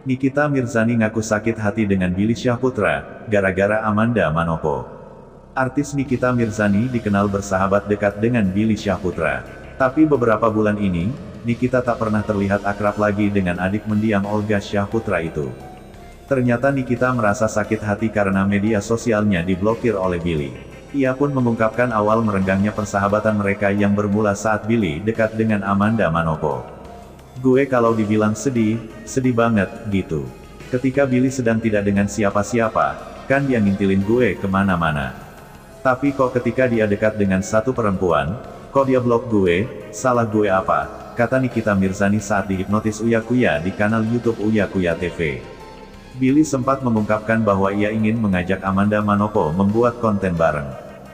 Nikita Mirzani ngaku sakit hati dengan Billy Syahputra, gara-gara Amanda Manopo. Artis Nikita Mirzani dikenal bersahabat dekat dengan Billy Syahputra. Tapi beberapa bulan ini, Nikita tak pernah terlihat akrab lagi dengan adik mendiang Olga Syahputra itu. Ternyata Nikita merasa sakit hati karena media sosialnya diblokir oleh Billy. Ia pun mengungkapkan awal merenggangnya persahabatan mereka yang bermula saat Billy dekat dengan Amanda Manopo. "Gue kalau dibilang sedih, sedih banget, gitu. Ketika Billy sedang tidak dengan siapa-siapa, kan dia ngintilin gue kemana-mana. Tapi kok ketika dia dekat dengan satu perempuan, kok dia blok gue, salah gue apa?" kata Nikita Mirzani saat dihipnotis Uya Kuya di kanal YouTube Uya Kuya TV. Billy sempat mengungkapkan bahwa ia ingin mengajak Amanda Manopo membuat konten bareng.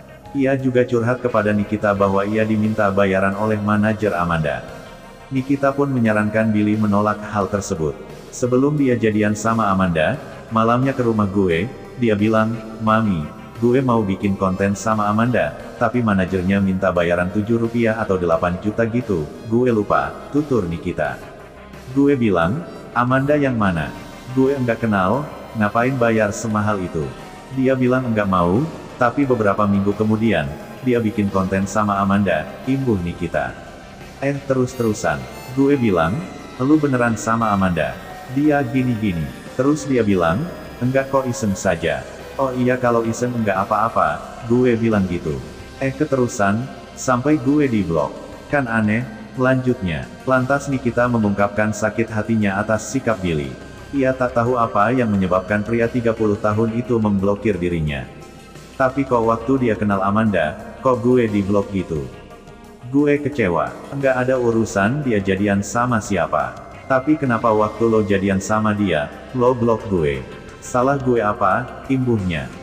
Ia juga curhat kepada Nikita bahwa ia diminta bayaran oleh manajer Amanda. Nikita pun menyarankan Billy menolak hal tersebut. Sebelum dia jadian sama Amanda, malamnya ke rumah gue, dia bilang, "Mami, gue mau bikin konten sama Amanda, tapi manajernya minta bayaran 7 rupiah atau 8 juta gitu, gue lupa," tutur Nikita. "Gue bilang, Amanda yang mana? Gue enggak kenal, ngapain bayar semahal itu?" Dia bilang enggak mau, tapi beberapa minggu kemudian, dia bikin konten sama Amanda, imbuh Nikita. Terus-terusan. Gue bilang, "Lu beneran sama Amanda?" Dia gini-gini. Terus dia bilang, "Enggak kok, iseng saja." "Oh iya, kalau iseng enggak apa-apa," gue bilang gitu. Keterusan, sampai gue diblok. Kan aneh, lanjutnya. Lantas Nikita mengungkapkan sakit hatinya atas sikap Billy. Ia tak tahu apa yang menyebabkan pria 30 tahun itu memblokir dirinya. "Tapi kok waktu dia kenal Amanda, kok gue diblok gitu? Gue kecewa. Enggak ada urusan dia jadian sama siapa. Tapi kenapa waktu lo jadian sama dia, lo blok gue? Salah gue apa?" imbuhnya.